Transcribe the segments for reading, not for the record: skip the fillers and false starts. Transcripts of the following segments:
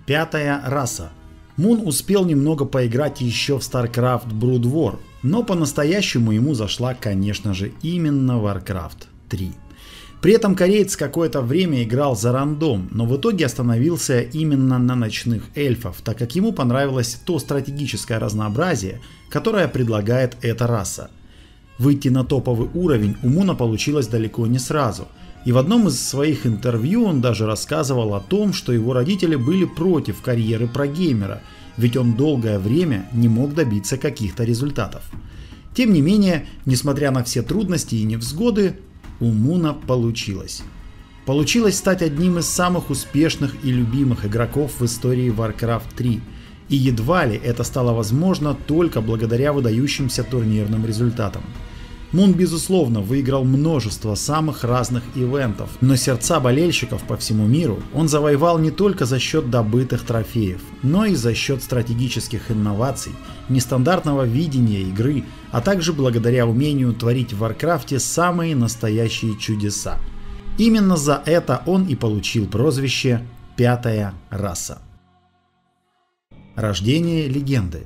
Пятая раса. Мун успел немного поиграть еще в StarCraft Brood War, но по-настоящему ему зашла, конечно же, именно Warcraft 3. При этом кореец какое-то время играл за рандом, но в итоге остановился именно на ночных эльфов, так как ему понравилось то стратегическое разнообразие, которое предлагает эта раса. Выйти на топовый уровень у Муна получилось далеко не сразу, и в одном из своих интервью он даже рассказывал о том, что его родители были против карьеры прогеймера, ведь он долгое время не мог добиться каких-то результатов. Тем не менее, несмотря на все трудности и невзгоды, у Муна получилось. Получилось стать одним из самых успешных и любимых игроков в истории Warcraft 3, и едва ли это стало возможно только благодаря выдающимся турнирным результатам. Мун, безусловно, выиграл множество самых разных ивентов, но сердца болельщиков по всему миру он завоевал не только за счет добытых трофеев, но и за счет стратегических инноваций, нестандартного видения игры, а также благодаря умению творить в Варкрафте самые настоящие чудеса. Именно за это он и получил прозвище «Пятая раса». Рождение легенды.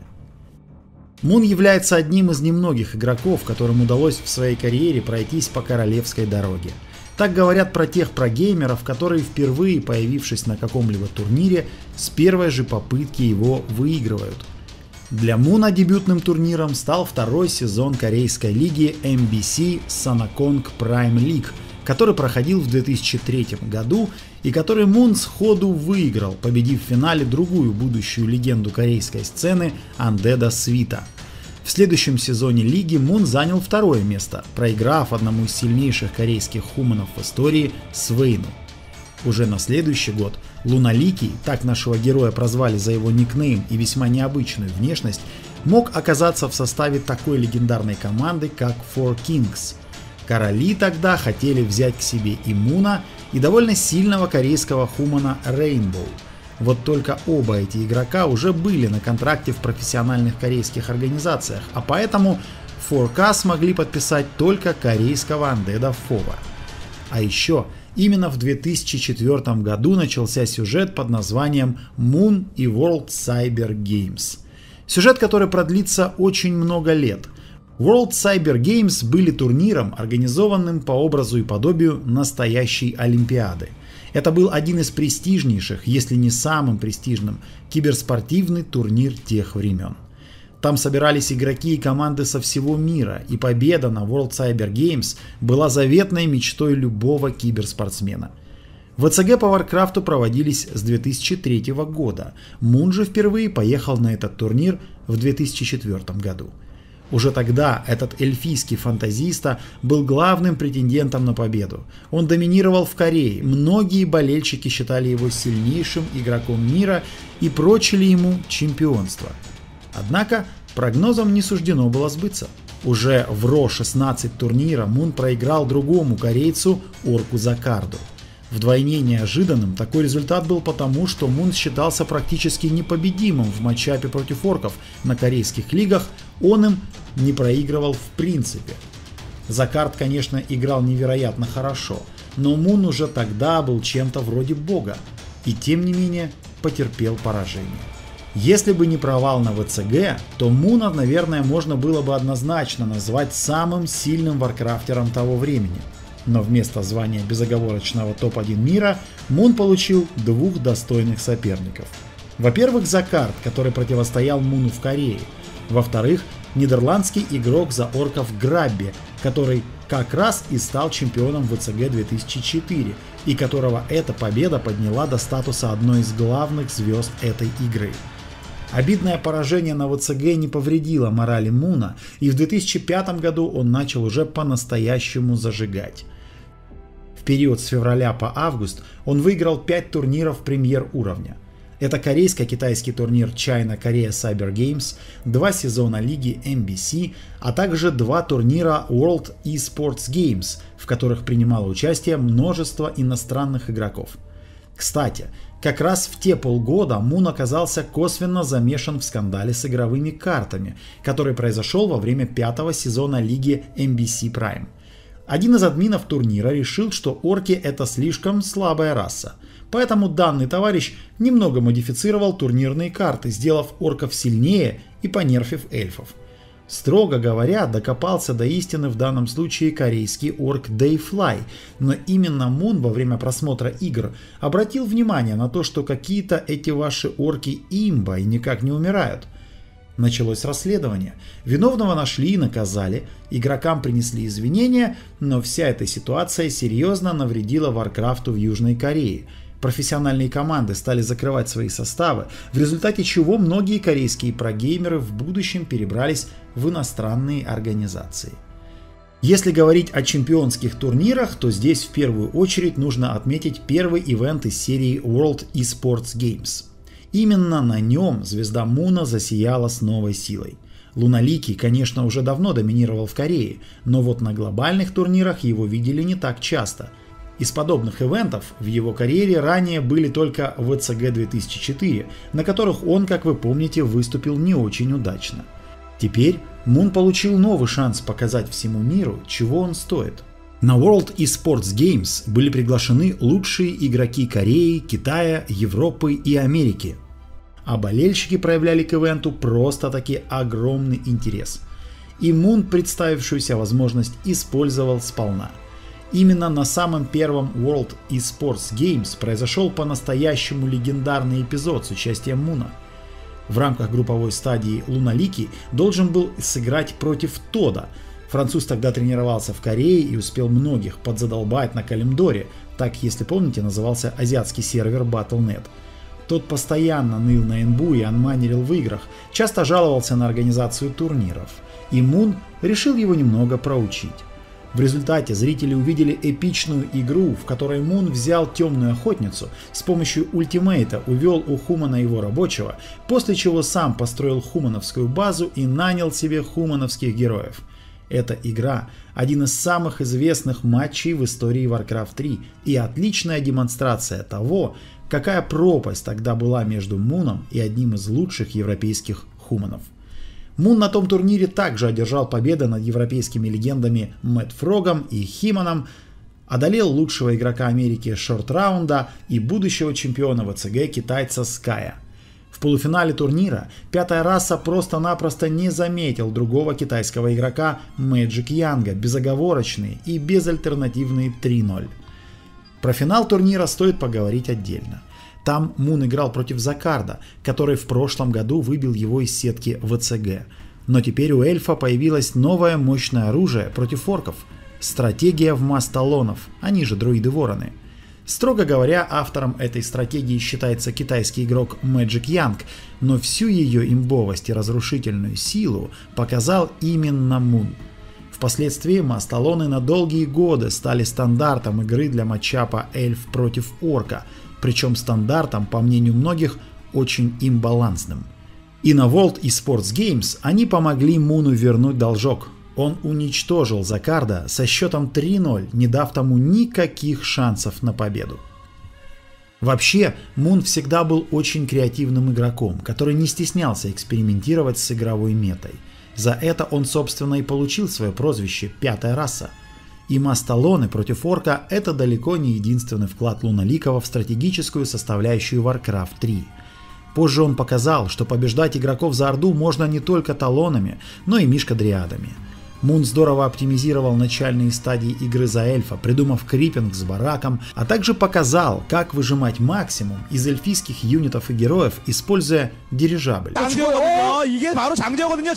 Мун является одним из немногих игроков, которым удалось в своей карьере пройтись по королевской дороге. Так говорят про тех прогеймеров, которые, впервые появившись на каком-либо турнире, с первой же попытки его выигрывают. Для Муна дебютным турниром стал второй сезон корейской лиги MBC Sanakong Prime League, который проходил в 2003 году и который Мун сходу выиграл, победив в финале другую будущую легенду корейской сцены Undead Свита. В следующем сезоне лиги Мун занял второе место, проиграв одному из сильнейших корейских хуманов в истории Свейну. Уже на следующий год Луналикий, так нашего героя прозвали за его никнейм и весьма необычную внешность, мог оказаться в составе такой легендарной команды, как Four Kings. Короли тогда хотели взять к себе и Муна, и довольно сильного корейского хумана Rainbow. Вот только оба эти игрока уже были на контракте в профессиональных корейских организациях, а поэтому 4K смогли подписать только корейского андеда Фова. А еще именно в 2004 году начался сюжет под названием Moon и World Cyber Games. Сюжет, который продлится очень много лет. World Cyber Games были турниром, организованным по образу и подобию настоящей Олимпиады. Это был один из престижнейших, если не самым престижным, киберспортивный турнир тех времен. Там собирались игроки и команды со всего мира, и победа на World Cyber Games была заветной мечтой любого киберспортсмена. ВЦГ по Варкрафту проводились с 2003 года, Мун же впервые поехал на этот турнир в 2004 году. Уже тогда этот эльфийский фантазиста был главным претендентом на победу. Он доминировал в Корее, многие болельщики считали его сильнейшим игроком мира и прочили ему чемпионство. Однако прогнозам не суждено было сбыться. Уже в Ро-16 турнира Мун проиграл другому корейцу Орку Закарду. Вдвойне неожиданным такой результат был потому, что Мун считался практически непобедимым в матчапе против орков на корейских лигах, он им не проигрывал в принципе. Закард, конечно, играл невероятно хорошо, но Мун уже тогда был чем-то вроде бога и тем не менее потерпел поражение. Если бы не провал на ВЦГ, то Муна, наверное, можно было бы однозначно назвать самым сильным варкрафтером того времени. Но вместо звания безоговорочного топ-1 мира Мун получил двух достойных соперников. Во-первых, Закард, который противостоял Муну в Корее. Во-вторых, нидерландский игрок за орков Грабби, который как раз и стал чемпионом ВЦГ 2004, и которого эта победа подняла до статуса одной из главных звезд этой игры. Обидное поражение на ВЦГ не повредило морали Муна, и в 2005 году он начал уже по-настоящему зажигать. В период с февраля по август он выиграл 5 турниров премьер-уровня. Это корейско-китайский турнир China Korea Cyber Games, 2 сезона лиги MBC, а также 2 турнира World eSports Games, в которых принимало участие множество иностранных игроков. Кстати, как раз в те полгода Мун оказался косвенно замешан в скандале с игровыми картами, который произошел во время 5-го сезона лиги MBC Prime. Один из админов турнира решил, что орки это слишком слабая раса. Поэтому данный товарищ немного модифицировал турнирные карты, сделав орков сильнее и понерфив эльфов. Строго говоря, докопался до истины в данном случае корейский орк Dayfly, но именно Мун во время просмотра игр обратил внимание на то, что какие-то эти ваши орки имба и никак не умирают. Началось расследование. Виновного нашли и наказали, игрокам принесли извинения, но вся эта ситуация серьезно навредила Варкрафту в Южной Корее. Профессиональные команды стали закрывать свои составы, в результате чего многие корейские прогеймеры в будущем перебрались в иностранные организации. Если говорить о чемпионских турнирах, то здесь в первую очередь нужно отметить первый ивент из серии World Esports Games. Именно на нем звезда Муна засияла с новой силой. Луналикий, конечно, уже давно доминировал в Корее, но вот на глобальных турнирах его видели не так часто. Из подобных ивентов в его карьере ранее были только VCG 2004, на которых он, как вы помните, выступил не очень удачно. Теперь Мун получил новый шанс показать всему миру, чего он стоит. На World Esports Games были приглашены лучшие игроки Кореи, Китая, Европы и Америки. А болельщики проявляли к ивенту просто-таки огромный интерес. И Мун представившуюся возможность использовал сполна. Именно на самом первом World Esports Games произошел по-настоящему легендарный эпизод с участием Муна. В рамках групповой стадии Луналикий должен был сыграть против Тода. Француз тогда тренировался в Корее и успел многих подзадолбать на Калимдоре, так, если помните, назывался азиатский сервер Battle.net. Тот постоянно ныл на инбу и анманерил в играх, часто жаловался на организацию турниров, и Мун решил его немного проучить. В результате зрители увидели эпичную игру, в которой Мун взял темную охотницу, с помощью ультимейта увел у Хумана его рабочего, после чего сам построил хумановскую базу и нанял себе хумановских героев. Эта игра – один из самых известных матчей в истории Warcraft 3 и отличная демонстрация того, какая пропасть тогда была между Муном и одним из лучших европейских хуманов. Мун на том турнире также одержал победы над европейскими легендами Мэтт Фрогом и Химаном, одолел лучшего игрока Америки шорт-раунда и будущего чемпиона ВЦГ китайца Ская. В полуфинале турнира пятая раса просто-напросто не заметил другого китайского игрока Мэджик Янга, безоговорочные и безальтернативные 3-0. Про финал турнира стоит поговорить отдельно. Там Мун играл против Закарда, который в прошлом году выбил его из сетки ВЦГ. Но теперь у эльфа появилось новое мощное оружие против орков – стратегия в масс талонов, они же друиды-вороны. Строго говоря, автором этой стратегии считается китайский игрок Мэджик Янг, но всю ее имбовость и разрушительную силу показал именно Мун. Впоследствии масс-талоны на долгие годы стали стандартом игры для матчапа эльф против орка, причем стандартом, по мнению многих, очень имбалансным. И на World Esports Games они помогли Муну вернуть должок. Он уничтожил Закарда со счетом 3-0, не дав тому никаких шансов на победу. Вообще, Мун всегда был очень креативным игроком, который не стеснялся экспериментировать с игровой метой. За это он, собственно, и получил свое прозвище «Пятая раса». И масс-талоны против орка – это далеко не единственный вклад Луналикова в стратегическую составляющую Warcraft 3. Позже он показал, что побеждать игроков за Орду можно не только талонами, но и мишкадриадами. Мун здорово оптимизировал начальные стадии игры за эльфа, придумав крипинг с бараком, а также показал, как выжимать максимум из эльфийских юнитов и героев, используя дирижабль. 이게 바로 장제거든요.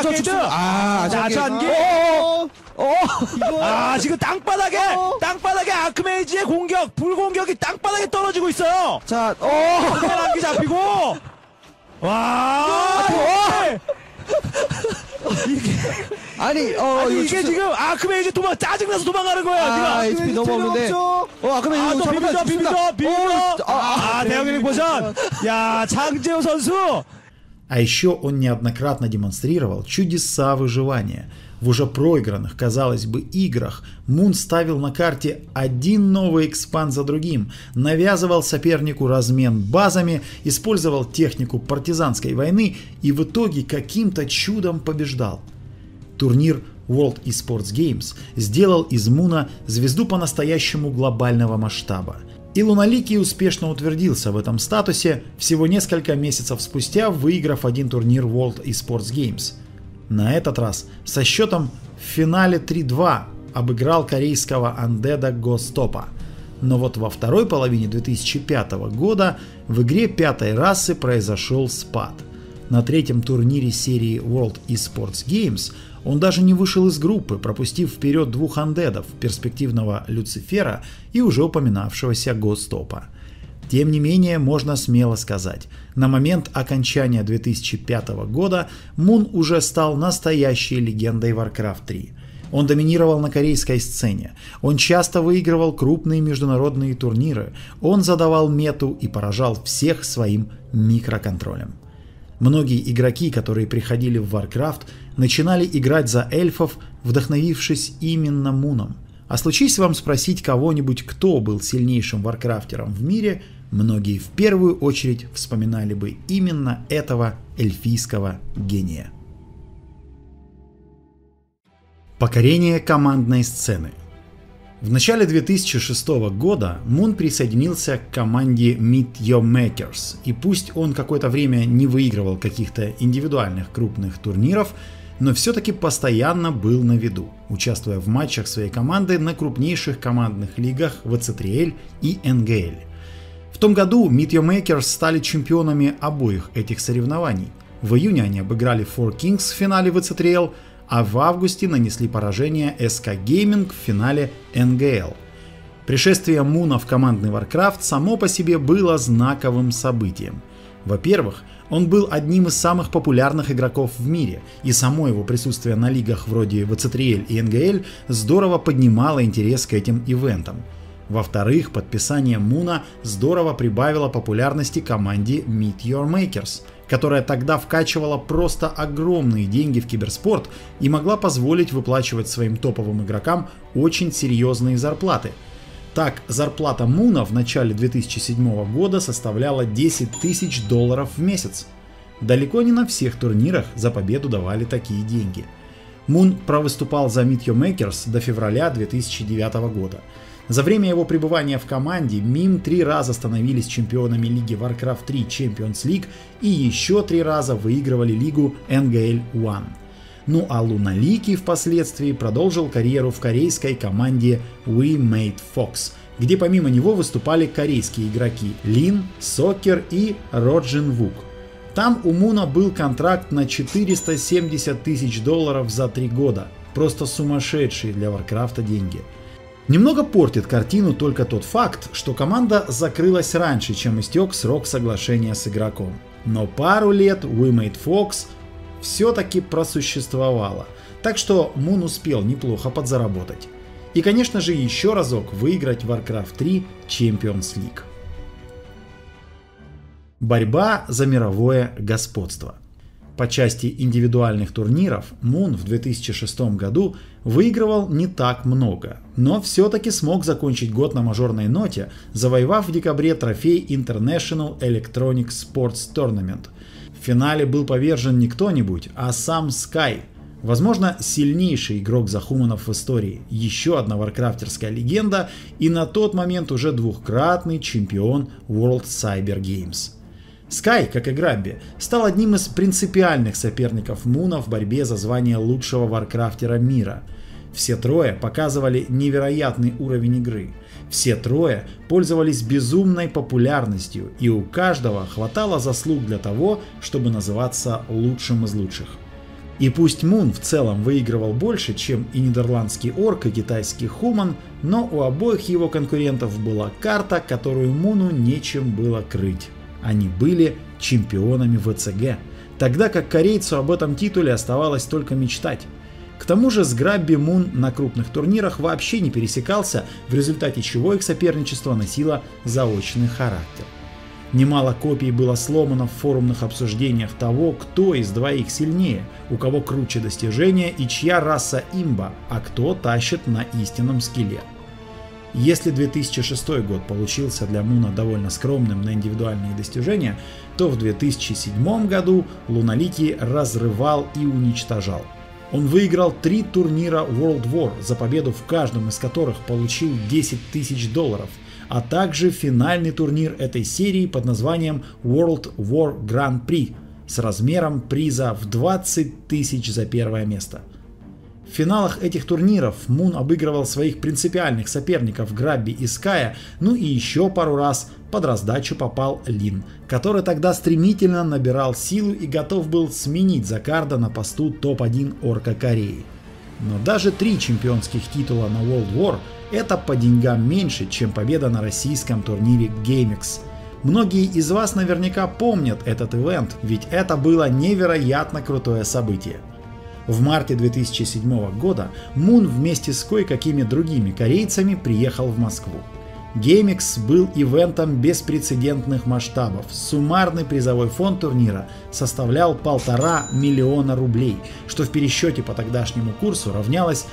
지금 땅바닥에 아크메이지의 공격, 불공격이 땅바닥에 떨어지고 있어요. 자, 한기 잡히고, 와, 이게 지금 아크메이지 짜증나서 도망가는 거예요. HP 너무 없는데. 아크메이지 비비죠. 대형의 포션. 야, 장재호 선수. А еще он неоднократно демонстрировал чудеса выживания. В уже проигранных, казалось бы, играх Мун ставил на карте один новый экспанд за другим, навязывал сопернику размен базами, использовал технику партизанской войны и в итоге каким-то чудом побеждал. Турнир World Esports Games сделал из Муна звезду по-настоящему глобального масштаба. И Луналикий успешно утвердился в этом статусе всего несколько месяцев спустя, выиграв один турнир World Esports Games. На этот раз со счетом в финале 3-2 обыграл корейского андеда Гостопа. Но вот во второй половине 2005 года в игре пятой расы произошел спад. На третьем турнире серии World Esports Games он даже не вышел из группы, пропустив вперед двух андедов, перспективного Люцифера и уже упоминавшегося Гостопа. Тем не менее, можно смело сказать, на момент окончания 2005 года Мун уже стал настоящей легендой Warcraft 3. Он доминировал на корейской сцене, он часто выигрывал крупные международные турниры, он задавал мету и поражал всех своим микроконтролем. Многие игроки, которые приходили в Warcraft, начинали играть за эльфов, вдохновившись именно Муном. А случись вам спросить кого-нибудь, кто был сильнейшим варкрафтером в мире, многие в первую очередь вспоминали бы именно этого эльфийского гения. Покорение командной сцены. В начале 2006 года Мун присоединился к команде Meet Your Makers, и пусть он какое-то время не выигрывал каких-то индивидуальных крупных турниров, но все-таки постоянно был на виду, участвуя в матчах своей команды на крупнейших командных лигах VC3L и NGL. В том году Meet Your Makers стали чемпионами обоих этих соревнований. В июне они обыграли Four Kings в финале VC3L, а в августе нанесли поражение SK Gaming в финале NGL. Пришествие Муна в командный Warcraft само по себе было знаковым событием. Во-первых, он был одним из самых популярных игроков в мире, и само его присутствие на лигах вроде VC3L и NGL здорово поднимало интерес к этим ивентам. Во-вторых, подписание Муна здорово прибавило популярности команде Meet Your Makers, которая тогда вкачивала просто огромные деньги в киберспорт и могла позволить выплачивать своим топовым игрокам очень серьезные зарплаты. Так, зарплата Муна в начале 2007 года составляла $10 тысяч в месяц. Далеко не на всех турнирах за победу давали такие деньги. Мун провыступал за Meet Your Makers до февраля 2009 года. За время его пребывания в команде МИМ 3 раза становились чемпионами лиги Warcraft 3 Champions League и еще 3 раза выигрывали лигу NGL One. Ну а Луналикий впоследствии продолжил карьеру в корейской команде We Made Fox, где помимо него выступали корейские игроки Лин, Сокер и Роджин Вук. Там у Муна был контракт на $470 тысяч за 3 года, просто сумасшедшие для Варкрафта деньги. Немного портит картину только тот факт, что команда закрылась раньше, чем истек срок соглашения с игроком. Но пару лет We Made Fox все-таки просуществовала, так что Мун успел неплохо подзаработать. И конечно же еще разок выиграть Warcraft 3 Champions League. Борьба за мировое господство. По части индивидуальных турниров Мун в 2006 году выигрывал не так много, но все-таки смог закончить год на мажорной ноте, завоевав в декабре трофей International Electronic Sports Tournament. В финале был повержен не кто-нибудь, а сам Sky, возможно, сильнейший игрок захуманов в истории, еще одна варкрафтерская легенда и на тот момент уже двукратный чемпион World Cyber Games. Sky, как и Грабби, стал одним из принципиальных соперников Муна в борьбе за звание лучшего варкрафтера мира. Все трое показывали невероятный уровень игры. Все трое пользовались безумной популярностью, и у каждого хватало заслуг для того, чтобы называться лучшим из лучших. И пусть Мун в целом выигрывал больше, чем и нидерландский орк, и китайский хуман, но у обоих его конкурентов была карта, которую Муну нечем было крыть. Они были чемпионами ВЦГ, тогда как корейцу об этом титуле оставалось только мечтать. К тому же с Грабби Мун на крупных турнирах вообще не пересекался, в результате чего их соперничество носило заочный характер. Немало копий было сломано в форумных обсуждениях того, кто из двоих сильнее, у кого круче достижения и чья раса имба, а кто тащит на истинном скилле. Если 2006 год получился для Муна довольно скромным на индивидуальные достижения, то в 2007 году Луналикий разрывал и уничтожал. Он выиграл 3 турнира World War, за победу в каждом из которых получил $10 тысяч, а также финальный турнир этой серии под названием World War Grand Prix с размером приза в 20 тысяч за первое место. В финалах этих турниров Мун обыгрывал своих принципиальных соперников Грабби и Ская, ну и еще пару раз под раздачу попал Лин, который тогда стремительно набирал силу и готов был сменить Закарда на посту топ-1 орка Кореи. Но даже 3 чемпионских титула на World War – это по деньгам меньше, чем победа на российском турнире GameX. Многие из вас наверняка помнят этот ивент, ведь это было невероятно крутое событие. В марте 2007 года Мун вместе с кое-какими другими корейцами приехал в Москву. GameX был ивентом беспрецедентных масштабов. Суммарный призовой фонд турнира составлял 1,5 миллиона рублей, что в пересчете по тогдашнему курсу равнялось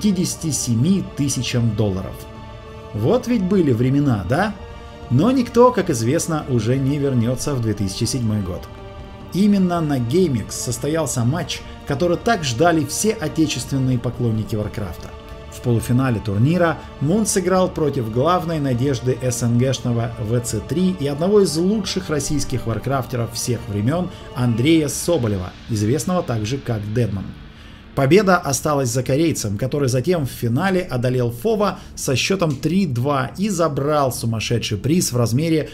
57 тысячам долларов. Вот ведь были времена, да? Но никто, как известно, уже не вернется в 2007 год. Именно на GameX состоялся матч, который так ждали все отечественные поклонники Варкрафта. В полуфинале турнира Мун сыграл против главной надежды СНГшного ВЦ3 и одного из лучших российских варкрафтеров всех времен Андрея Соболева, известного также как Deadman. Победа осталась за корейцем, который затем в финале одолел Фова со счетом 3-2 и забрал сумасшедший приз в размере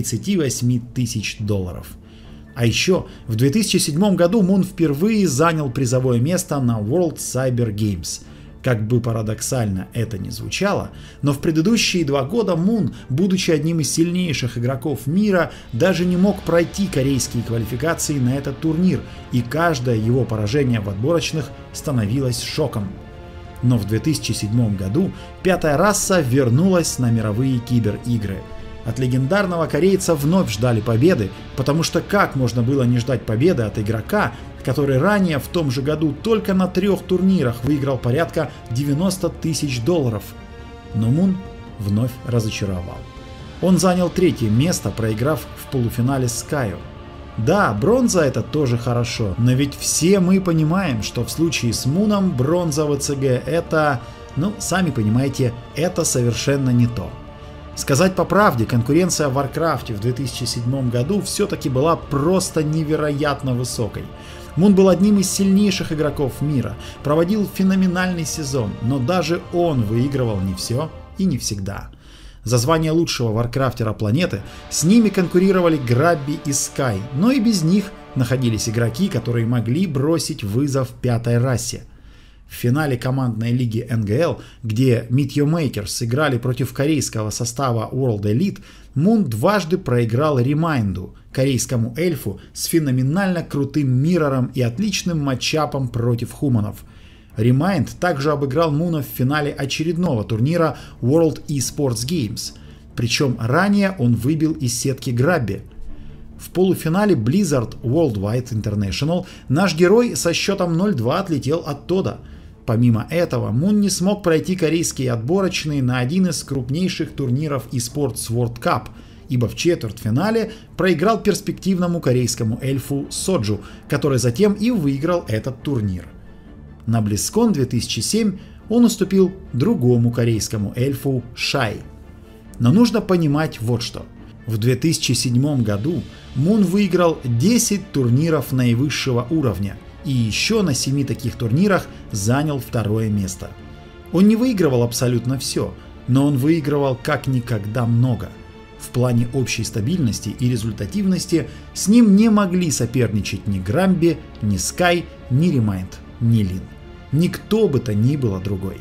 38 тысяч долларов. А еще в 2007 году Мун впервые занял призовое место на World Cyber Games. Как бы парадоксально это ни звучало, но в предыдущие 2 года Мун, будучи одним из сильнейших игроков мира, даже не мог пройти корейские квалификации на этот турнир, и каждое его поражение в отборочных становилось шоком. Но в 2007 году пятая раса вернулась на мировые киберигры. От легендарного корейца вновь ждали победы, потому что как можно было не ждать победы от игрока, который ранее в том же году только на 3 турнирах выиграл порядка 90 тысяч долларов. Но Мун вновь разочаровал. Он занял 3-е место, проиграв в полуфинале Скаю. Да, бронза это тоже хорошо, но ведь все мы понимаем, что в случае с Муном бронза в ВЦГ это, сами понимаете, это совершенно не то. Сказать по правде, конкуренция в Warcraft в 2007 году все-таки была просто невероятно высокой. Мун был одним из сильнейших игроков мира, проводил феноменальный сезон, но даже он выигрывал не все и не всегда. За звание лучшего варкрафтера планеты с ними конкурировали Грабби и Скай, но и без них находились игроки, которые могли бросить вызов 5-й расе. В финале командной лиги НГЛ, где Meteomakers играли против корейского состава World Elite, Мун дважды проиграл Ремайнду, корейскому эльфу с феноменально крутым миррором и отличным матчапом против хуманов. Ремайнд также обыграл Муна в финале очередного турнира World Esports Games, причем ранее он выбил из сетки Грабби. В полуфинале Blizzard Worldwide International наш герой со счетом 0-2 отлетел от Тода. Помимо этого, Мун не смог пройти корейские отборочные на один из крупнейших турниров eSports World Cup, ибо в четвертьфинале проиграл перспективному корейскому эльфу Соджу, который затем и выиграл этот турнир. На BlizzCon 2007 он уступил другому корейскому эльфу Шай. Но нужно понимать вот что. В 2007 году Мун выиграл 10 турниров наивысшего уровня и еще на 7 таких турнирах занял 2-е место. Он не выигрывал абсолютно все, но он выигрывал как никогда много. В плане общей стабильности и результативности с ним не могли соперничать ни Грамби, ни Скай, ни Ремайнд, ни Лин. Никто бы то ни было другой.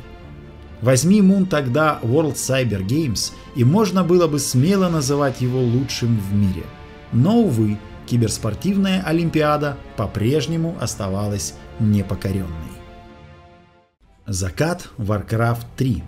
Возьми Мун тогда World Cyber Games, и можно было бы смело называть его лучшим в мире. Но, увы, киберспортивная Олимпиада по-прежнему оставалась непокоренной. Закат Warcraft 3.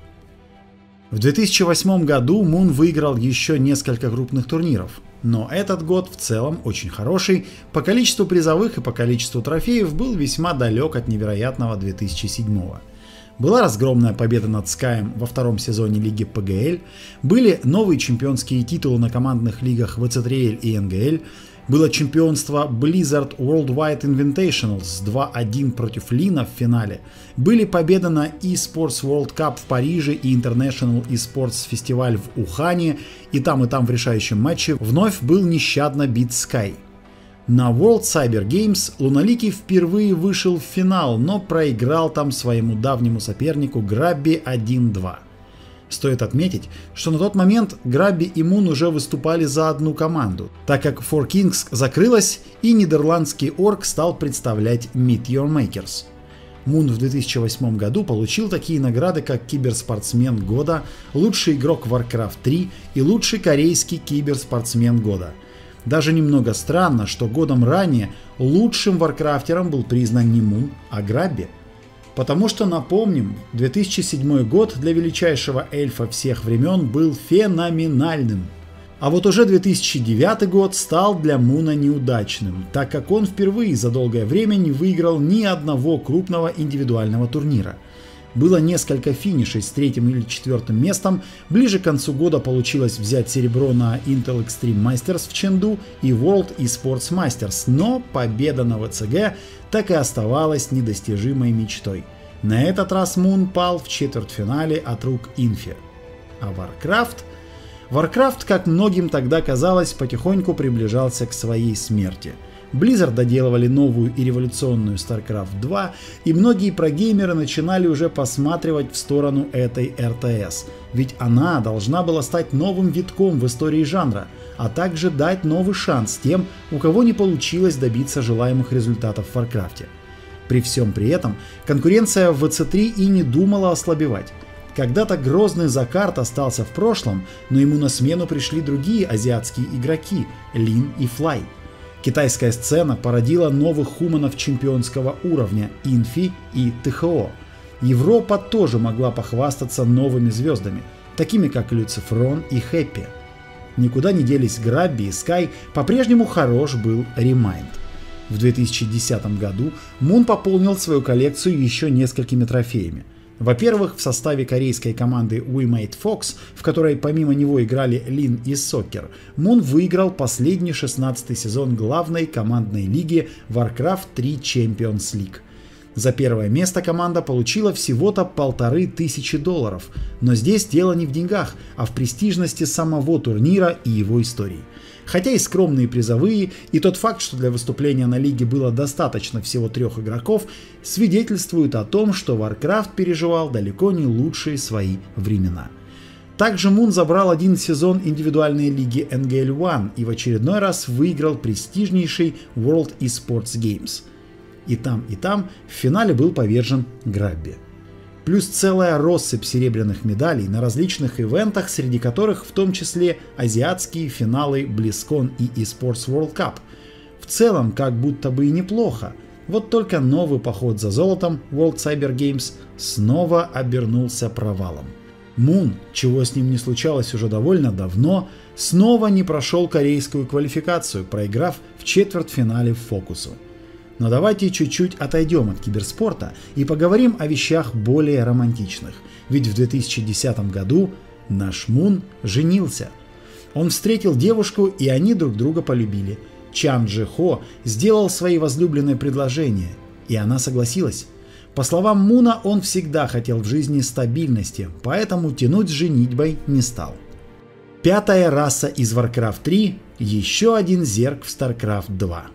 В 2008 году Мун выиграл еще несколько крупных турниров, но этот год в целом очень хороший, по количеству призовых и по количеству трофеев был весьма далек от невероятного 2007-го. Была разгромная победа над Скаем во 2-м сезоне лиги ПГЛ, были новые чемпионские титулы на командных лигах ВЦ3Л и НГЛ, Было чемпионство Blizzard Worldwide Invitationals 2-1 против Лина в финале. Были победы на eSports World Cup в Париже и International eSports фестиваль в Ухане, и там в решающем матче вновь был нещадно бит Sky. На World Cyber Games Луналикий впервые вышел в финал, но проиграл там своему давнему сопернику Grabby 1-2. Стоит отметить, что на тот момент Grabby и Moon уже выступали за одну команду, так как 4Kings закрылась и нидерландский орг стал представлять Meteor Makers. Moon в 2008 году получил такие награды, как Киберспортсмен года, лучший игрок Warcraft 3 и лучший корейский киберспортсмен года. Даже немного странно, что годом ранее лучшим варкрафтером был признан не Moon, а Grabby. Потому что, напомним, 2007 год для величайшего эльфа всех времен был феноменальным. А вот уже 2009 год стал для Муна неудачным, так как он впервые за долгое время не выиграл ни одного крупного индивидуального турнира. Было несколько финишей с 3-м или 4-м местом, ближе к концу года получилось взять серебро на Intel Extreme Masters в Чэнду и World eSports Masters, но победа на ВЦГ так и оставалась недостижимой мечтой. На этот раз Moon пал в четвертьфинале от рук Инфи. А Warcraft, как многим тогда казалось, потихоньку приближался к своей смерти. Blizzard доделывали новую и революционную StarCraft 2, и многие прогеймеры начинали уже посматривать в сторону этой РТС, ведь она должна была стать новым витком в истории жанра, а также дать новый шанс тем, у кого не получилось добиться желаемых результатов в Warcraft. При всем при этом конкуренция в WC3 и не думала ослабевать. Когда-то грозный Закарт остался в прошлом, но ему на смену пришли другие азиатские игроки – Лин и Флай. Китайская сцена породила новых хуманов чемпионского уровня – Инфи и ТХО. Европа тоже могла похвастаться новыми звездами, такими как Люцифрон и Хэппи. Никуда не делись Grabby и Sky, по-прежнему хорош был Remind. В 2010 году Moon пополнил свою коллекцию еще несколькими трофеями. Во-первых, в составе корейской команды We Made Fox, в которой помимо него играли Лин и Сокер, Moon выиграл последний 16-й сезон главной командной лиги Warcraft 3 Champions League. За первое место команда получила всего-то $1500, но здесь дело не в деньгах, а в престижности самого турнира и его истории. Хотя и скромные призовые, и тот факт, что для выступления на лиге было достаточно всего 3 игроков, свидетельствуют о том, что Warcraft переживал далеко не лучшие свои времена. Также Moon забрал один сезон индивидуальной лиги NGL One и в очередной раз выиграл престижнейший World eSports Games. И там в финале был повержен Grabby. Плюс целая россыпь серебряных медалей на различных ивентах, среди которых в том числе азиатские финалы BlizzCon и eSports World Cup. В целом как будто бы и неплохо, вот только новый поход за золотом World Cyber Games снова обернулся провалом. Moon, чего с ним не случалось уже довольно давно, снова не прошел корейскую квалификацию, проиграв в четвертьфинале Фокусу. Но давайте чуть-чуть отойдем от киберспорта и поговорим о вещах более романтичных. Ведь в 2010 году наш Moon женился. Он встретил девушку, и они друг друга полюбили. Чан Джи Хо сделал своей возлюбленной предложение, и она согласилась. По словам Муна, он всегда хотел в жизни стабильности, поэтому тянуть с женитьбой не стал. 5-я раса из Warcraft 3, еще один зерк в StarCraft 2.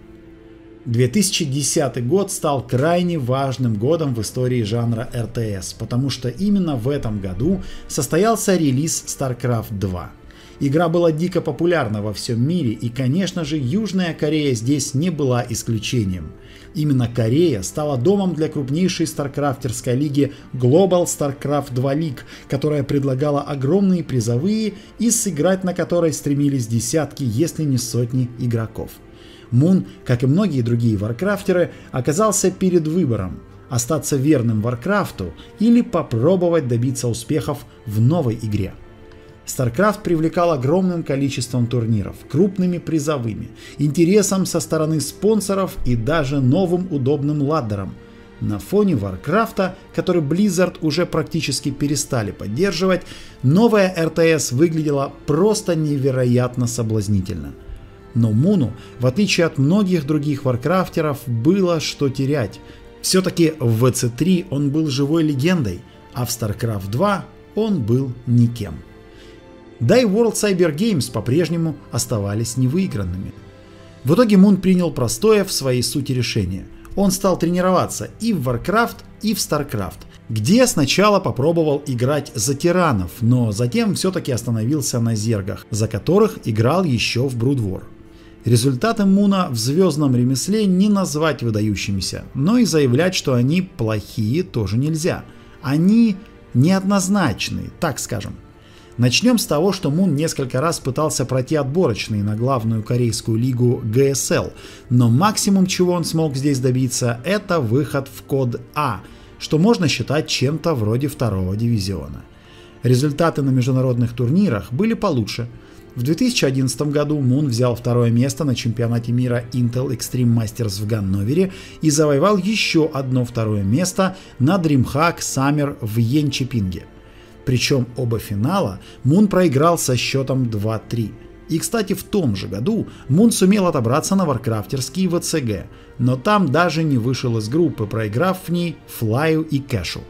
2010 год стал крайне важным годом в истории жанра РТС, потому что именно в этом году состоялся релиз StarCraft 2. Игра была дико популярна во всем мире, и, конечно же, Южная Корея здесь не была исключением. Именно Корея стала домом для крупнейшей старкрафтерской лиги Global StarCraft 2 League, которая предлагала огромные призовые и сыграть на которой стремились десятки, если не сотни игроков. Moon, как и многие другие варкрафтеры, оказался перед выбором – остаться верным Варкрафту или попробовать добиться успехов в новой игре. StarCraft привлекал огромным количеством турниров, крупными призовыми, интересом со стороны спонсоров и даже новым удобным ладдером. На фоне Warcraft'а, который Blizzard уже практически перестали поддерживать, новая РТС выглядела просто невероятно соблазнительно. Но Муну, в отличие от многих других варкрафтеров, было что терять. Все-таки в WC3 он был живой легендой, а в StarCraft 2 он был никем. Да и World Cyber Games по-прежнему оставались невыигранными. В итоге Мун принял простое в своей сути решение. Он стал тренироваться и в Warcraft, и в StarCraft, где сначала попробовал играть за тиранов, но затем все-таки остановился на зергах, за которых играл еще в Brood War. Результаты Муна в звездном ремесле не назвать выдающимися, но и заявлять, что они плохие, тоже нельзя. Они неоднозначные, так скажем. Начнем с того, что Мун несколько раз пытался пройти отборочные на главную корейскую лигу GSL, но максимум, чего он смог здесь добиться, это выход в код А, что можно считать чем-то вроде второго дивизиона. Результаты на международных турнирах были получше. В 2011 году Мун взял второе место на чемпионате мира Intel Extreme Masters в Ганновере и завоевал еще одно второе место на DreamHack Summer в Йенчепинге. Причем оба финала Мун проиграл со счетом 2-3. И, кстати, в том же году Мун сумел отобраться на варкрафтерский ВЦГ, но там даже не вышел из группы, проиграв в ней Флаю и Кэшу.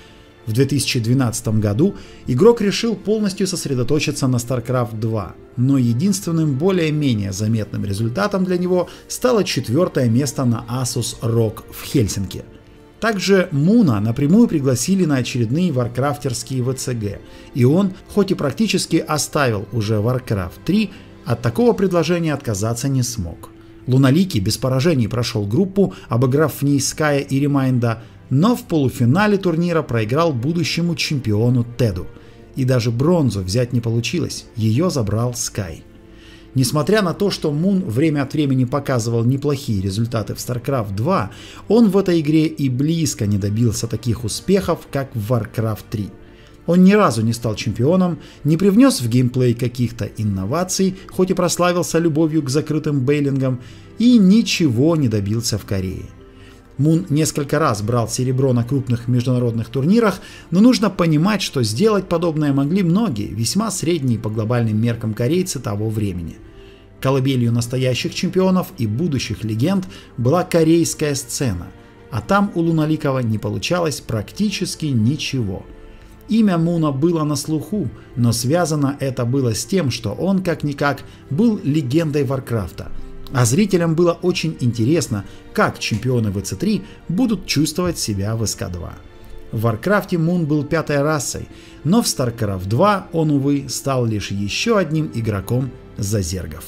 В 2012 году игрок решил полностью сосредоточиться на StarCraft 2, но единственным более-менее заметным результатом для него стало 4-е место на Asus ROG в Хельсинки. Также Муна напрямую пригласили на очередные варкрафтерские ВЦГ, и он, хоть и практически оставил уже Warcraft 3, от такого предложения отказаться не смог. Луналикий без поражений прошел группу, обыграв в ней Ская и Ремайнда, но в полуфинале турнира проиграл будущему чемпиону Теду. И даже бронзу взять не получилось, ее забрал Скай. Несмотря на то, что Мун время от времени показывал неплохие результаты в StarCraft 2, он в этой игре и близко не добился таких успехов, как в Warcraft 3. Он ни разу не стал чемпионом, не привнес в геймплей каких-то инноваций, хоть и прославился любовью к закрытым бейлингам, и ничего не добился в Корее. Мун несколько раз брал серебро на крупных международных турнирах, но нужно понимать, что сделать подобное могли многие, весьма средние по глобальным меркам корейцы того времени. Колыбелью настоящих чемпионов и будущих легенд была корейская сцена, а там у Луналикова не получалось практически ничего. Имя Муна было на слуху, но связано это было с тем, что он как-никак был легендой Варкрафта. А зрителям было очень интересно, как чемпионы ВЦ3 будут чувствовать себя в СК-2. В Варкрафте Мун был пятой расой, но в StarCraft 2 он, увы, стал лишь еще одним игроком за зергов.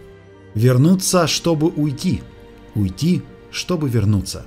Вернуться, чтобы уйти. Уйти, чтобы вернуться.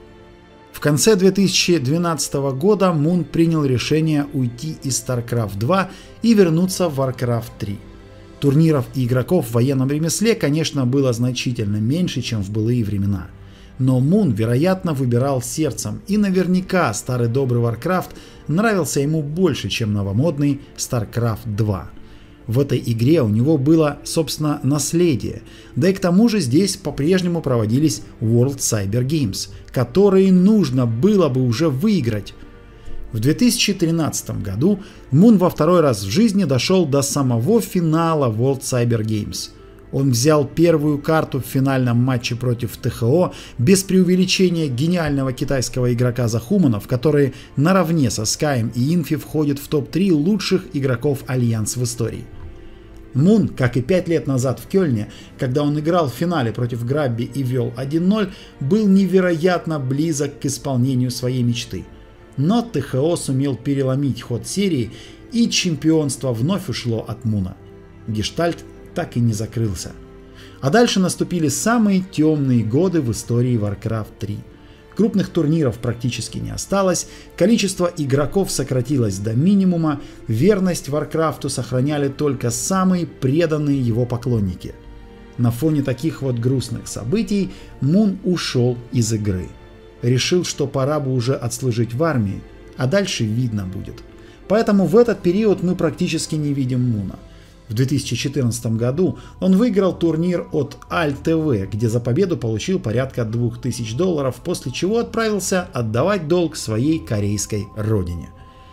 В конце 2012 года Мун принял решение уйти из StarCraft 2 и вернуться в Warcraft 3. Турниров и игроков в военном ремесле, конечно, было значительно меньше, чем в былые времена. Но Мун, вероятно, выбирал сердцем, и наверняка старый добрый Warcraft нравился ему больше, чем новомодный StarCraft 2. В этой игре у него было, собственно, наследие, да и к тому же здесь по-прежнему проводились World Cyber Games, которые нужно было бы уже выиграть. В 2013 году Мун во второй раз в жизни дошел до самого финала World Cyber Games. Он взял первую карту в финальном матче против ТХО без преувеличения гениального китайского игрока Захуманов, который наравне со Скаем и Инфи входит в топ-3 лучших игроков Альянс в истории. Мун, как и 5 лет назад в Кёльне, когда он играл в финале против Грабби и вел 1-0, был невероятно близок к исполнению своей мечты. Но ТХО сумел переломить ход серии, и чемпионство вновь ушло от Муна. Гештальт так и не закрылся. А дальше наступили самые темные годы в истории Warcraft 3. Крупных турниров практически не осталось, количество игроков сократилось до минимума, верность Warcraft'у сохраняли только самые преданные его поклонники. На фоне таких вот грустных событий Мун ушел из игры. Решил, что пора бы уже отслужить в армии, а дальше видно будет. Поэтому в этот период мы практически не видим Муна. В 2014 году он выиграл турнир от Аль-ТВ, где за победу получил порядка $2000, после чего отправился отдавать долг своей корейской родине.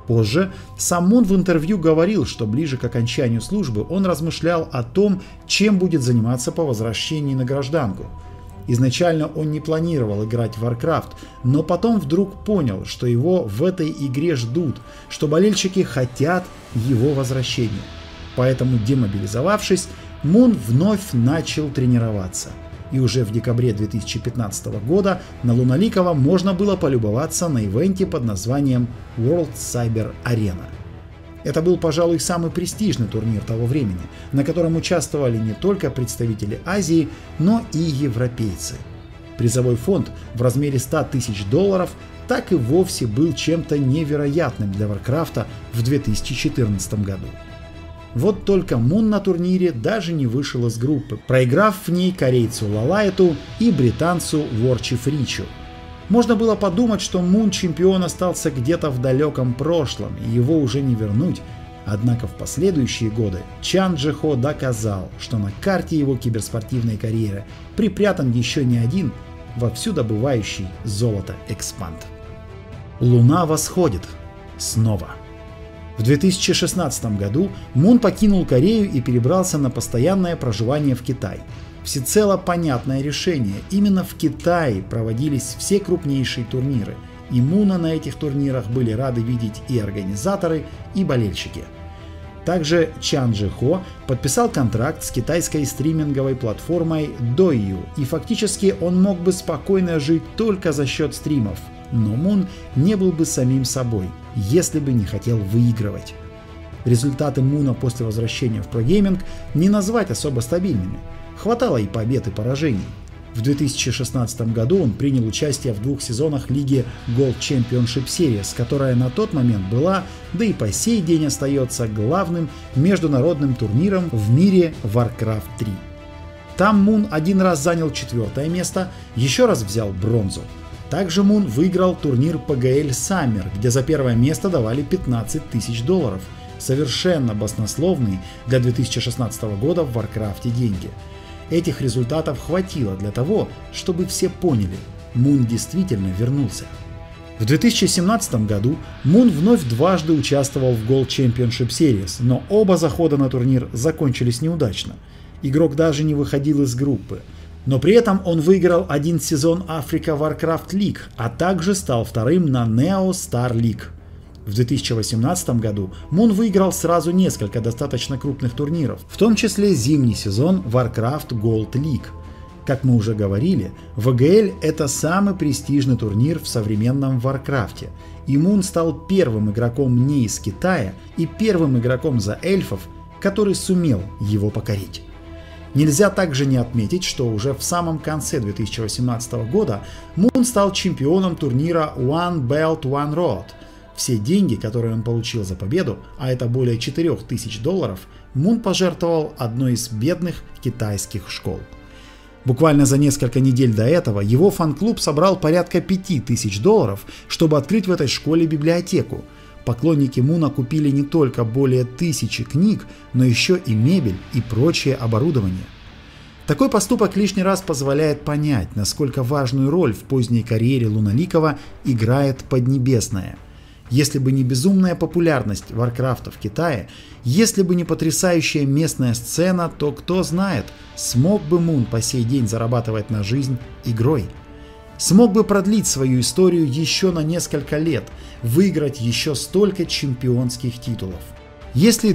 Позже сам Мун в интервью говорил, что ближе к окончанию службы он размышлял о том, чем будет заниматься по возвращении на гражданку. Изначально он не планировал играть в Warcraft, но потом вдруг понял, что его в этой игре ждут, что болельщики хотят его возвращения. Поэтому, демобилизовавшись, Мун вновь начал тренироваться. И уже в декабре 2015 года на Луналикова можно было полюбоваться на ивенте под названием World Cyber Arena. Это был, пожалуй, самый престижный турнир того времени, на котором участвовали не только представители Азии, но и европейцы. Призовой фонд в размере $100 тысяч так и вовсе был чем-то невероятным для Варкрафта в 2014 году. Вот только Мун на турнире даже не вышел из группы, проиграв в ней корейцу Лалаэту и британцу Ворчи Фричу. Можно было подумать, что Мун чемпион остался где-то в далеком прошлом, и его уже не вернуть. Однако в последующие годы Чан Джи Хо доказал, что на карте его киберспортивной карьеры припрятан еще не один вовсю добывающий золото экспанд. Луна восходит. Снова. В 2016 году Мун покинул Корею и перебрался на постоянное проживание в Китай. Всецело понятное решение. Именно в Китае проводились все крупнейшие турниры, и Муна на этих турнирах были рады видеть и организаторы, и болельщики. Также Чан Джи Хо подписал контракт с китайской стриминговой платформой Douyu, и фактически он мог бы спокойно жить только за счет стримов. Но Мун не был бы самим собой, если бы не хотел выигрывать. Результаты Муна после возвращения в прогейминг не назвать особо стабильными. Хватало и побед, и поражений. В 2016 году он принял участие в 2 сезонах лиги Gold Championship Series, которая на тот момент была, да и по сей день остается, главным международным турниром в мире Warcraft 3. Там Мун один раз занял 4-е место, еще раз взял бронзу. Также Мун выиграл турнир PGL Summer, где за 1-е место давали $15 тысяч. Совершенно баснословные для 2016 года в Warcraft деньги. Этих результатов хватило для того, чтобы все поняли, Мун действительно вернулся. В 2017 году Мун вновь дважды участвовал в Gold Championship Series, но оба захода на турнир закончились неудачно. Игрок даже не выходил из группы. Но при этом он выиграл 1 сезон Africa Warcraft League, а также стал вторым на Neo Star League. В 2018 году Мун выиграл сразу несколько достаточно крупных турниров, в том числе зимний сезон Warcraft Gold League. Как мы уже говорили, ВГЛ – это самый престижный турнир в современном Варкрафте, и Мун стал первым игроком не из Китая и первым игроком за эльфов, который сумел его покорить. Нельзя также не отметить, что уже в самом конце 2018 года Мун стал чемпионом турнира One Belt One Road. Все деньги, которые он получил за победу, а это более $4000, Мун пожертвовал одной из бедных китайских школ. Буквально за несколько недель до этого его фан-клуб собрал порядка $5000, чтобы открыть в этой школе библиотеку. Поклонники Муна купили не только более 1000 книг, но еще и мебель и прочее оборудование. Такой поступок лишний раз позволяет понять, насколько важную роль в поздней карьере Луналикова играет Поднебесная. Если бы не безумная популярность Варкрафта в Китае, если бы не потрясающая местная сцена, то кто знает, смог бы Мун по сей день зарабатывать на жизнь игрой. Смог бы продлить свою историю еще на несколько лет, выиграть еще столько чемпионских титулов. Если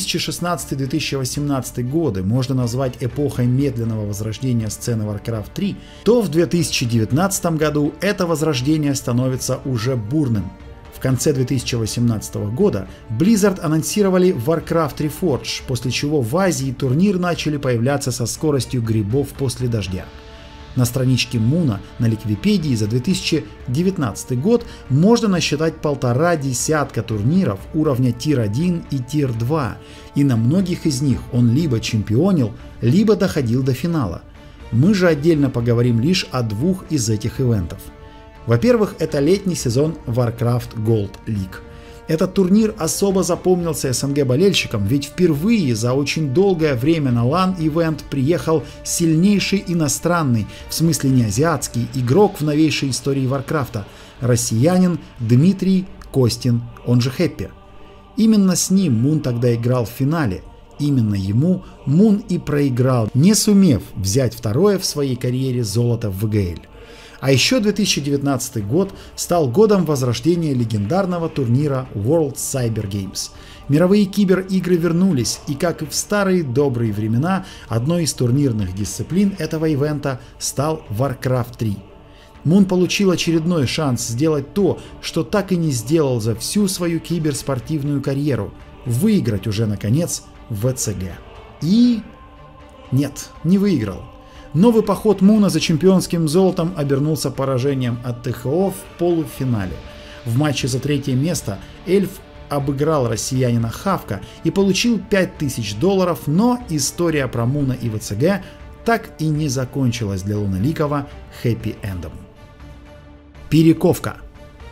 2016-2018 годы можно назвать эпохой медленного возрождения сцены Warcraft 3, то в 2019 году это возрождение становится уже бурным. В конце 2018 года Blizzard анонсировали Warcraft Reforged, после чего в Азии турнир начали появляться со скоростью грибов после дождя. На страничке Муна на Ликвипедии за 2019 год можно насчитать 1,5 десятка турниров уровня Тир-1 и Тир-2, и на многих из них он либо чемпионил, либо доходил до финала. Мы же отдельно поговорим лишь о 2 из этих ивентов. Во-первых, это летний сезон Warcraft Gold League. Этот турнир особо запомнился СНГ-болельщикам, ведь впервые за очень долгое время на LAN-ивент приехал сильнейший иностранный, в смысле не азиатский, игрок в новейшей истории Варкрафта – россиянин Дмитрий Костин, он же Хэппи. Именно с ним Мун тогда играл в финале. Именно ему Мун и проиграл, не сумев взять второе в своей карьере золото в ВГЛ. А еще 2019 год стал годом возрождения легендарного турнира World Cyber Games. Мировые киберигры вернулись, и как и в старые добрые времена, одной из турнирных дисциплин этого ивента стал Warcraft 3. Мун получил очередной шанс сделать то, что так и не сделал за всю свою киберспортивную карьеру – выиграть уже наконец ВЦГ. И... нет, не выиграл. Новый поход Муна за чемпионским золотом обернулся поражением от ТХО в полуфинале. В матче за третье место эльф обыграл россиянина Хавка и получил $5000, но история про Муна и ВЦГ так и не закончилась для Луналикова хэппи-эндом. Перековка.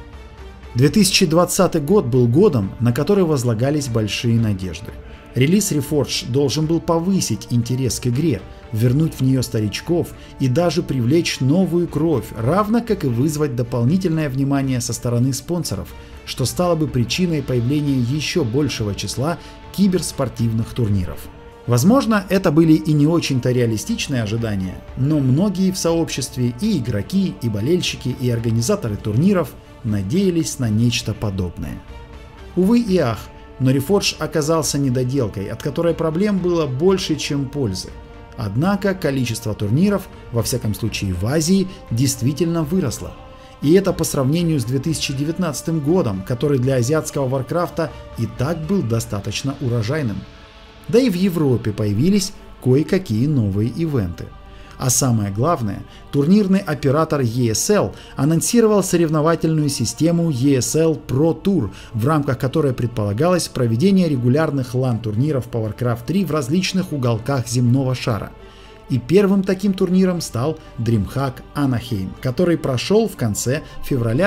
2020 год был годом, на который возлагались большие надежды. Релиз Reforged должен был повысить интерес к игре, вернуть в нее старичков и даже привлечь новую кровь, равно как и вызвать дополнительное внимание со стороны спонсоров, что стало бы причиной появления еще большего числа киберспортивных турниров. Возможно, это были и не очень-то реалистичные ожидания, но многие в сообществе, и игроки, и болельщики, и организаторы турниров надеялись на нечто подобное. Увы и ах, но Reforged оказался недоделкой, от которой проблем было больше, чем пользы. Однако количество турниров, во всяком случае в Азии, действительно выросло. И это по сравнению с 2019 годом, который для азиатского Варкрафта и так был достаточно урожайным. Да и в Европе появились кое-какие новые ивенты. А самое главное, турнирный оператор ESL анонсировал соревновательную систему ESL Pro Tour, в рамках которой предполагалось проведение регулярных LAN-турниров по Warcraft 3 в различных уголках земного шара. И первым таким турниром стал DreamHack Anaheim, который прошел в конце февраля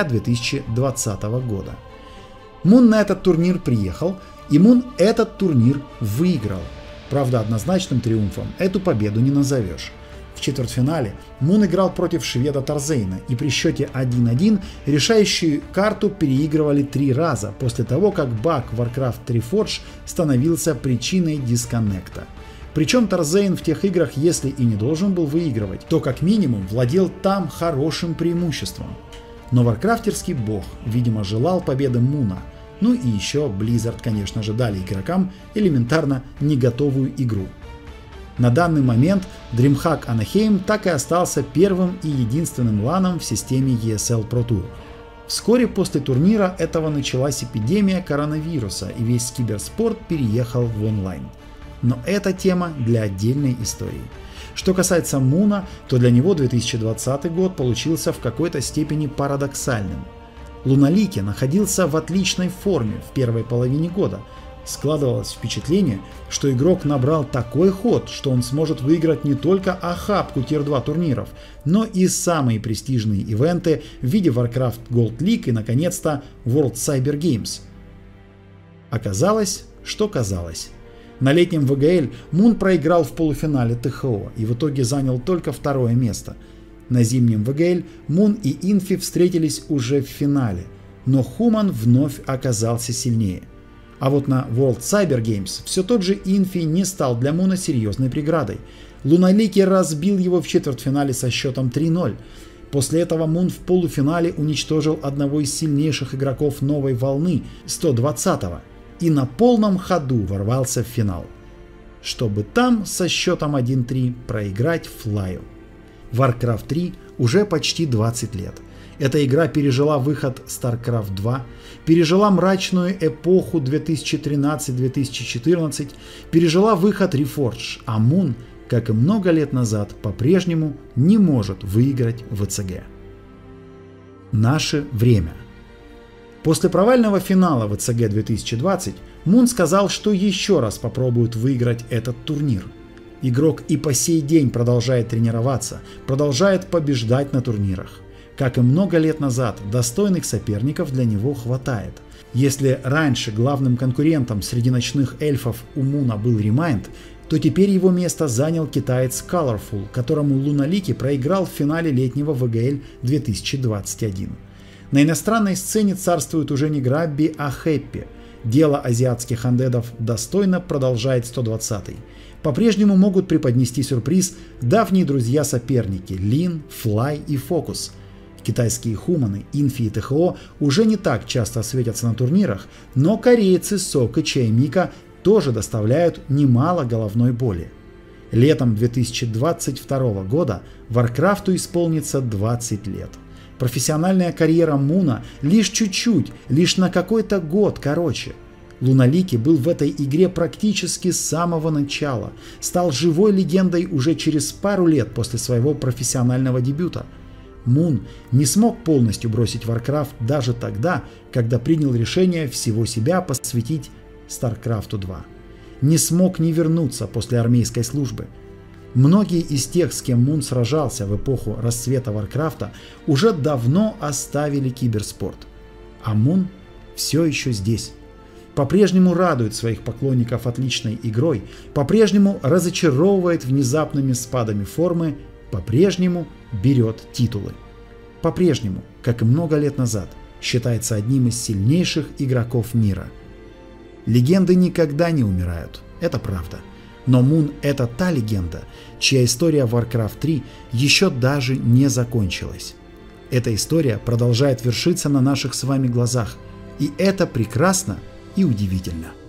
2020 года. Мун на этот турнир приехал, и Мун этот турнир выиграл. Правда, однозначным триумфом эту победу не назовешь. В четвертьфинале Мун играл против шведа Тарзейна, и при счете 1-1 решающую карту переигрывали 3 раза после того, как баг Warcraft 3 Reforged становился причиной дисконнекта. Причем Тарзейн в тех играх, если и не должен был выигрывать, то как минимум владел там хорошим преимуществом. Но варкрафтерский бог, видимо, желал победы Муна. Ну и еще Blizzard, конечно же, дали игрокам элементарно не готовую игру. На данный момент DreamHack Anaheim так и остался первым и единственным ланом в системе ESL Pro Tour. Вскоре после турнира этого началась эпидемия коронавируса, и весь киберспорт переехал в онлайн. Но это тема для отдельной истории. Что касается Муна, то для него 2020 год получился в какой-то степени парадоксальным. Луналики находился в отличной форме в первой половине года. Складывалось впечатление, что игрок набрал такой ход, что он сможет выиграть не только охапку Тир-2 турниров, но и самые престижные ивенты в виде Warcraft Gold League и, наконец-то, World Cyber Games. Оказалось, что казалось. На летнем ВГЛ Мун проиграл в полуфинале ТХО и в итоге занял только 2-е место. На зимнем ВГЛ Мун и Инфи встретились уже в финале, но Хуман вновь оказался сильнее. А вот на World Cyber Games все тот же Инфи не стал для Муна серьезной преградой. Луналики разбил его в четвертьфинале со счетом 3-0. После этого Мун в полуфинале уничтожил одного из сильнейших игроков новой волны, 120-го, и на полном ходу ворвался в финал, чтобы там со счетом 1-3 проиграть Флаю. Warcraft 3 уже почти 20 лет. Эта игра пережила выход StarCraft 2, пережила мрачную эпоху 2013-2014, пережила выход Reforged, а Мун, как и много лет назад, по-прежнему не может выиграть ВЦГ. Наше время. После провального финала ВЦГ 2020 Мун сказал, что еще раз попробует выиграть этот турнир. Игрок и по сей день продолжает тренироваться, продолжает побеждать на турнирах. Как и много лет назад, достойных соперников для него хватает. Если раньше главным конкурентом среди ночных эльфов у Муна был Remind, то теперь его место занял китаец Colorful, которому Луналики проиграл в финале летнего ВГЛ 2021. На иностранной сцене царствует уже не Грабби, а Хэппи. Дело азиатских андедов достойно продолжает 120-й. По-прежнему могут преподнести сюрприз давние друзья-соперники Лин, Флай и Фокус. Китайские хуманы, Инфи и ТХО уже не так часто светятся на турнирах, но корейцы Сок и Чаймика тоже доставляют немало головной боли. Летом 2022 года Варкрафту исполнится 20 лет. Профессиональная карьера Муна лишь чуть-чуть, лишь на какой-то год короче. Луналики был в этой игре практически с самого начала, стал живой легендой уже через пару лет после своего профессионального дебюта. Мун не смог полностью бросить Warcraft даже тогда, когда принял решение всего себя посвятить StarCraft 2. Не смог не вернуться после армейской службы. Многие из тех, с кем Мун сражался в эпоху расцвета Варкрафта, уже давно оставили киберспорт. А Мун все еще здесь. По-прежнему радует своих поклонников отличной игрой, по-прежнему разочаровывает внезапными спадами формы, по-прежнему берет титулы. По-прежнему, как и много лет назад, считается одним из сильнейших игроков мира. Легенды никогда не умирают, это правда. Но Мун — это та легенда, чья история в Warcraft 3 еще даже не закончилась. Эта история продолжает вершиться на наших с вами глазах, и это прекрасно и удивительно.